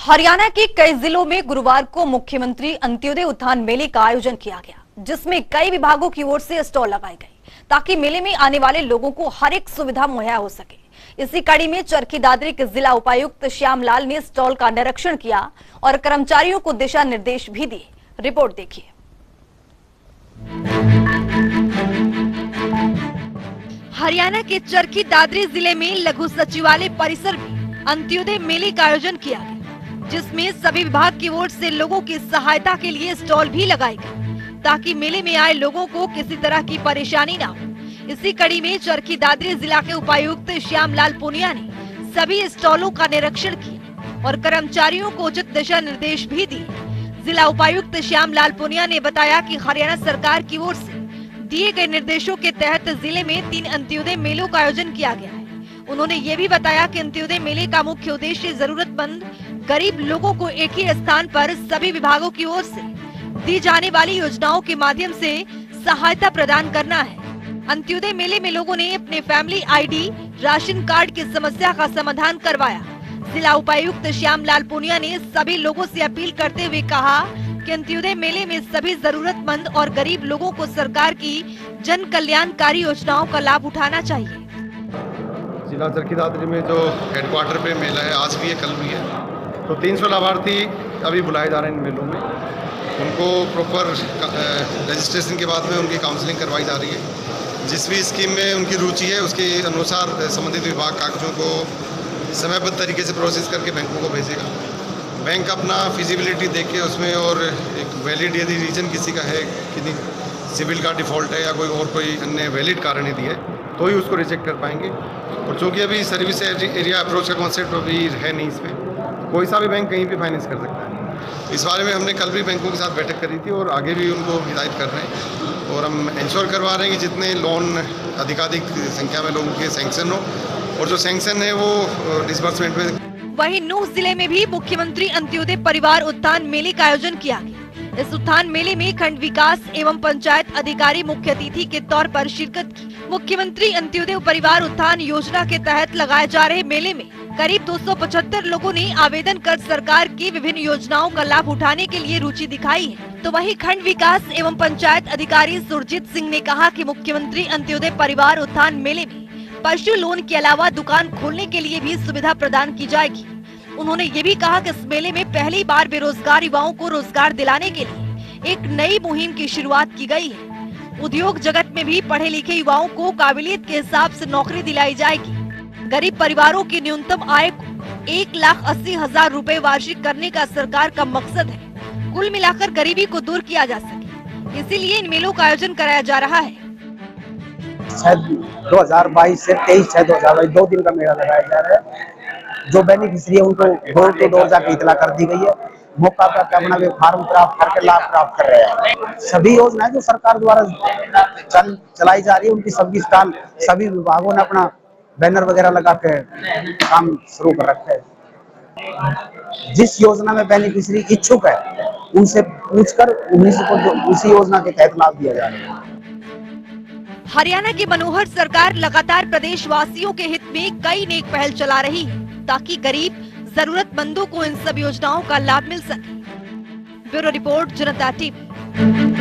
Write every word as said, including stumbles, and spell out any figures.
हरियाणा के कई जिलों में गुरुवार को मुख्यमंत्री अंत्योदय उत्थान मेले का आयोजन किया गया, जिसमें कई विभागों की ओर से स्टॉल लगाई गई ताकि मेले में आने वाले लोगों को हर एक सुविधा मुहैया हो सके। इसी कड़ी में चरखी दादरी के जिला उपायुक्त श्यामलाल ने स्टॉल का निरीक्षण किया और कर्मचारियों को दिशा निर्देश भी दिए। रिपोर्ट देखिए। हरियाणा के चरखी दादरी जिले में लघु सचिवालय परिसर में अंत्योदय मेले का आयोजन किया गया, जिसमें सभी विभाग की ओर से लोगों की सहायता के लिए स्टॉल भी लगाए गए ताकि मेले में आए लोगों को किसी तरह की परेशानी न हो। इसी कड़ी में चरखी दादरी जिला के उपायुक्त श्यामलाल पुनिया ने सभी स्टॉलों का निरीक्षण किया और कर्मचारियों को उचित दिशा निर्देश भी दिए। जिला उपायुक्त श्यामलाल पुनिया ने बताया कि हरियाणा सरकार की ओर से दिए गए निर्देशों के तहत जिले में तीन अंत्योदय मेलों का आयोजन किया गया है। उन्होंने ये भी बताया कि अंत्योदय मेले का मुख्य उद्देश्य जरूरतमंद गरीब लोगों को एक ही स्थान पर सभी विभागों की ओर से दी जाने वाली योजनाओं के माध्यम से सहायता प्रदान करना है। अंत्योदय मेले में लोगों ने अपने फैमिली आईडी, राशन कार्ड की समस्या का समाधान करवाया। जिला उपायुक्त श्यामलाल पुनिया ने सभी लोगों से अपील करते हुए कहा कि अंत्योदय मेले में सभी जरूरतमंद और गरीब लोगों को सरकार की जन कल्याणकारी योजनाओं का लाभ उठाना चाहिए। जिला चरखी दादरी में जो हेडक्वार्टर पे मेला है, आज भी है, कल भी है, तो तीन सौ लाभार्थी अभी बुलाए जा रहे हैं इन मेलों में। उनको प्रॉपर रजिस्ट्रेशन के बाद में उनकी काउंसलिंग करवाई जा रही है। जिस भी स्कीम में उनकी रुचि है उसके अनुसार संबंधित विभाग कागजों को समयबद्ध तरीके से प्रोसेस करके बैंकों को भेजेगा। बैंक अपना फिजिबिलिटी देख के उसमें और एक वैलिड यदि रीजन किसी का है कि सिविल का डिफ़ॉल्ट है या कोई और कोई अन्य वैलिड कारण यदि है तो ही उसको रिजेक्ट कर पाएंगे। और चूँकि अभी सर्विस एरिया अप्रोच का कॉन्सेप्ट अभी है नहीं, इसमें कोई सा भी बैंक कहीं भी फाइनेंस कर सकता है। इस बारे में हमने कल भी बैंकों के साथ बैठक करी थी और आगे भी उनको हिदायत कर रहे हैं और हम इंश्योर करवा रहे हैं कि जितने लोन अधिकाधिक संख्या में लोगों के सैंक्शन हो और जो सैंक्शन है वो डिसबर्समेंट में। वहीं नूह जिले में भी मुख्यमंत्री अंत्योदय परिवार उत्थान मेले का आयोजन किया गया। इस उत्थान मेले में खंड विकास एवं पंचायत अधिकारी मुख्य अतिथि के तौर पर शिरकत की। मुख्यमंत्री अंत्योदय परिवार उत्थान योजना के तहत लगाए जा रहे मेले में करीब दो सौ पचहत्तर लोगों ने आवेदन कर सरकार की विभिन्न योजनाओं का लाभ उठाने के लिए रुचि दिखाई है। तो वहीं खंड विकास एवं पंचायत अधिकारी सुरजीत सिंह ने कहा कि मुख्यमंत्री अंत्योदय परिवार उत्थान मेले में पशु लोन के अलावा दुकान खोलने के लिए भी सुविधा प्रदान की जाएगी। उन्होंने ये भी कहा कि इस मेले में पहली बार बेरोजगार युवाओं को रोजगार दिलाने के लिए एक नई मुहिम की शुरुआत की गई है। उद्योग जगत में भी पढ़े लिखे युवाओं को काबिलियत के हिसाब से नौकरी दिलाई जाएगी। गरीब परिवारों की न्यूनतम आय को एक लाख अस्सी हजार रूपए वार्षिक करने का सरकार का मकसद है। कुल मिलाकर गरीबी को दूर किया जा सके, इसीलिए इन मेलों का आयोजन कराया जा रहा है। दो हजार बाईस से तेईस छह दो हजार बाईस दो दिन का मेला लगाया जा रहा है। जो बेनिफिशियरी है उनको डोर टू डोर जाकर इतला कर दी गई है। मौका पर अपना फार्म प्राप्त करके लाभ प्राप्त कर रहे हैं। सभी योजनाएं जो सरकार द्वारा चल चलाई जा रही है उनकी सभी स्टॉल सभी विभागों ने अपना बैनर वगैरह लगा के काम शुरू कर रखा है। जिस योजना में बेनिफिशियरी इच्छुक है उनसे पूछकर उन्हीं को उसी योजना के तहत लाभ दिया जा रहा है। हरियाणा की मनोहर सरकार लगातार प्रदेश वासियों के हित में कई नेक पहल चला रही है ताकि गरीब जरूरतमंदों को इन सब योजनाओं का लाभ मिल सके। Bureau report, Janta TV.